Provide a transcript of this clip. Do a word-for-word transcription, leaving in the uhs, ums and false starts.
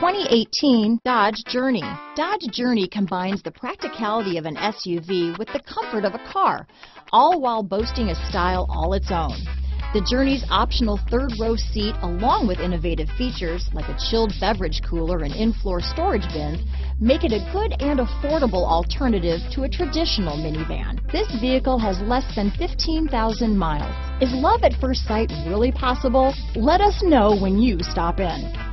twenty eighteen Dodge Journey. Dodge Journey combines the practicality of an S U V with the comfort of a car, all while boasting a style all its own. The Journey's optional third row seat, along with innovative features like a chilled beverage cooler and in-floor storage bins, make it a good and affordable alternative to a traditional minivan. This vehicle has less than fifteen thousand miles. Is love at first sight really possible? Let us know when you stop in.